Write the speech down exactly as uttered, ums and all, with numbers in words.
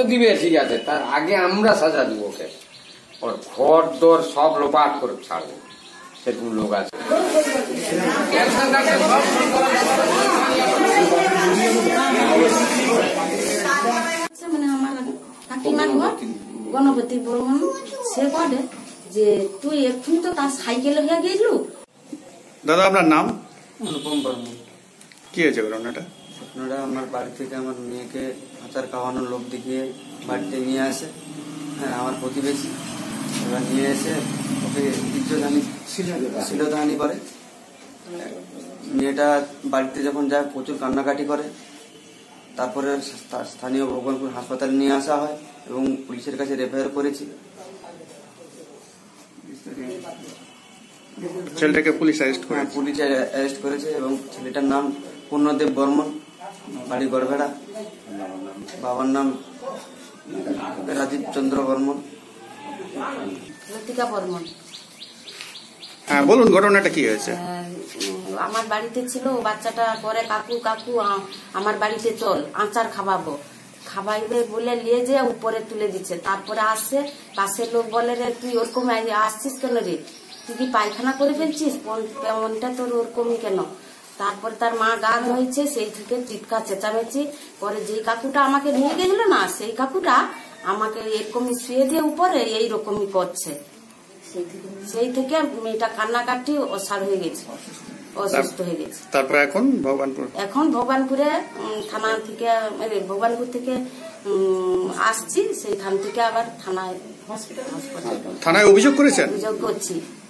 দিবে ঠিক আছে, তার আগে আমরা সাজা দিব ওকে, ওর ঘর দর সব লোপাট করে ছাড়বো, সেরকম লোক আছে। মানে আমার কাকিমার ঘর গণপতি বর্মন, সে বলে যে তুই এখন তো তার সাইকেল হয়ে গেলু। দাদা আপনার নাম? অনুপম বর্মন। কি হয়েছে ঘটনাটা? ঘটনাটা আমার বাড়ি থেকে আমার মেয়েকে আচার খাওয়ানোর লোক দেখিয়ে বাড়িতে নিয়ে আসে, হ্যাঁ আমার প্রতিবেশী। এবার নিয়ে এসে ওকে ইজ্জতহানি শ্লীলতাহানি করে। মেয়েটা বাড়িতে যখন যায় প্রচুর কান্নাকাটি করে। তারপরে স্থানীয় ভগবানপুর হাসপাতালে নিয়ে আসা হয় এবং পুলিশের কাছে রেফার করেছি। ছেলেটাকে পুলিশ অ্যারেস্ট করে পুলিশ অ্যারেস্ট করেছে এবং ছেলেটার নাম পূর্ণদেব বর্মন, বাড়ি গড়বেড়া। বাবার নাম রাজীব চন্দ্র বর্মন। লতিকা বর্মন। হ্যাঁ বলুন, ঘটনাটা কি হয়েছে? আমার বাড়িতে ছিল, বাচ্চাটা পরে কাকু কাকু আমার বাড়িতে চল আচার খাওয়াবো, খাওয়াইবে বলে নিয়ে যে উপরে তুলে দিচ্ছে। তারপরে আসছে পাশের লোক বলে রে তুই ওরকম আসছিস কেন রে, তুই কি পায়খানা করে ফেলছিস, মনটা তোর ওরকমই কেন। তারপরে তার মা গান হয়েছে, সেই থেকে চিৎকার চেঁচামেচি পরে যেই কাকুটা আমাকে নিয়ে গেছিল না, সেই কাকুটা আমাকে এরকমই শুয়ে দিয়ে উপরে এইরকমই করছে। সেই থেকে মেয়েটা কান্নাকাটি অসাড় হয়ে গেছে, অসুস্থ হয়ে গেছে। তারপর এখন ভগবানপুর এখন ভগবানপুরে থানা থেকে ভগবানপুর থেকে আসছি, সেই থান থেকে আবার থানায় থানায় অভিযোগ করেছেন? অভিযোগ করছি।